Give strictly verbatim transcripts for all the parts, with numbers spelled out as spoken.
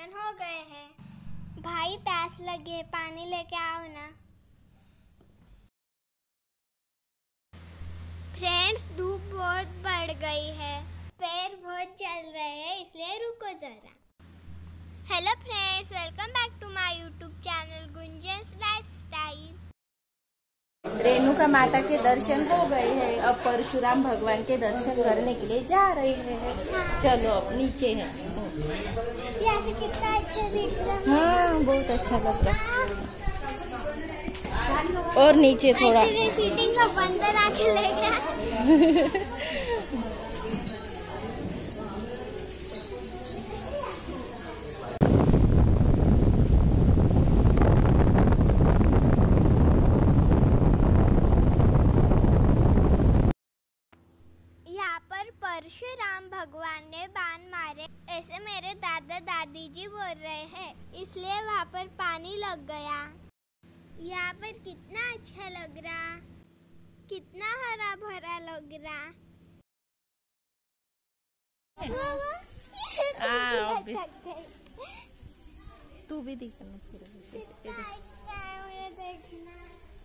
दर्शन हो गए हैं। भाई प्यास लगी है, पानी लेके आओ ना। फ्रेंड्स, धूप बहुत बढ़ गई है, पैर बहुत जल रहे हैं, इसलिए रुको जरा। Hello friends, welcome back to my YouTube channel Gunjan's lifestyle. Renuka Mata के दर्शन हो गए हैं, अब परशुराम भगवान के दर्शन करने के लिए जा रहे हैं। हाँ। चलो अब नीचे हैं। यहाँ से कितना अच्छा दिख रहा है। हाँ, बहुत अच्छा लग रहा है। और नीचे थोड़ा सीटिंग का बंदर आके ले गया। परशुराम भगवान ने बाण मारे, ऐसे मेरे दादा दादी जी बोल रहे हैं, इसलिए वहाँ पर पानी लग गया। यहाँ पर कितना अच्छा लग रहा, कितना हरा भरा लग रहा। तू भी दिखना पूरा देखना,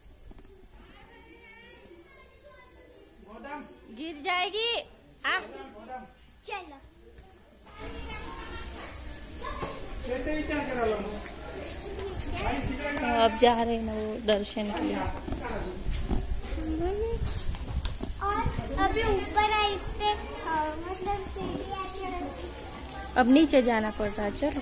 गिर जाएगी। आ चलो अब जा रहे हैं ना वो दर्शन के लिए। और अभी ऊपर आई थे, मतलब अब नीचे जाना पड़ रहा है। चलो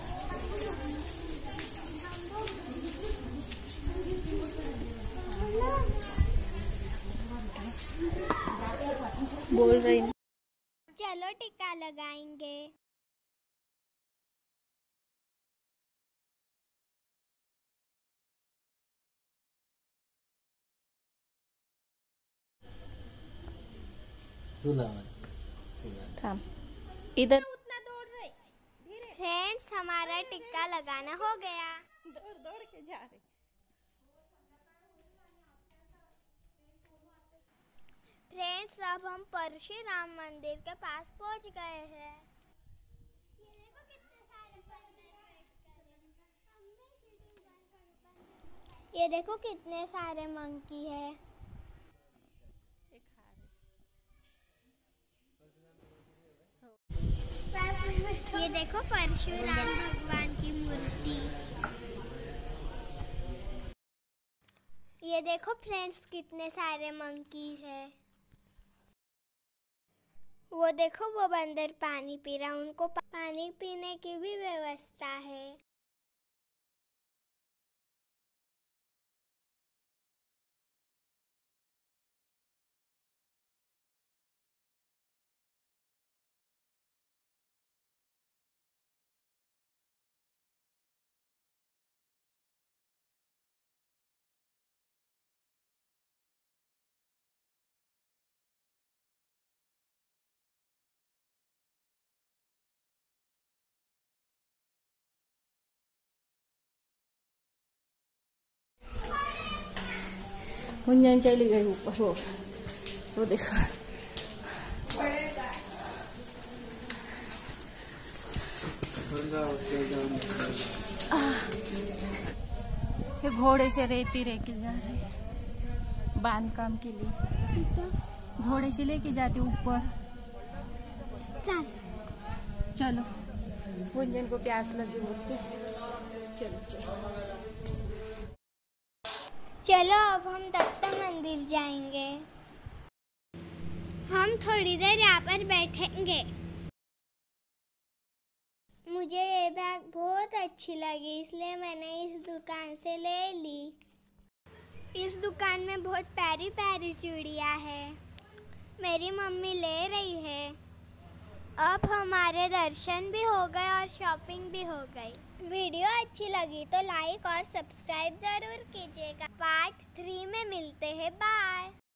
बोल रही हूँ। चलो टीका लगाएंगे। थाम इधर। उतना दौड़ रहे। फ्रेंड्स, हमारा टिक्का लगाना हो गया। दौड़ दौड़ के जा रहे। फ्रेंड्स, अब हम परशुराम मंदिर के पास पहुंच गए हैं। ये देखो कितने सारे मंकी है। ये देखो परशुराम भगवान की मूर्ति। ये देखो फ्रेंड्स, कितने सारे मंकी है। वो देखो, वो बंदर पानी पी रहा, उनको पानी पीने की भी व्यवस्था है। गुंजन चली गई ऊपर। वो वो देखो, ये घोड़े से रेती लेके जा रहे बांध काम के लिए। घोड़े से लेके जाते ऊपर। चल चलो, गुंजन को प्यास लगी बोलते। चलो चलो चलो, अब हम दत्त मंदिर जाएंगे। हम थोड़ी देर यहाँ पर बैठेंगे। मुझे ये बैग बहुत अच्छी लगी, इसलिए मैंने इस दुकान से ले ली। इस दुकान में बहुत प्यारी प्यारी चूड़ियाँ है, मेरी मम्मी ले रही है। अब हमारे दर्शन भी हो गए और शॉपिंग भी हो गई। वीडियो अच्छी लगी तो लाइक और सब्सक्राइब जरूर कीजिएगा। पार्ट थ्री में मिलते हैं। बाय।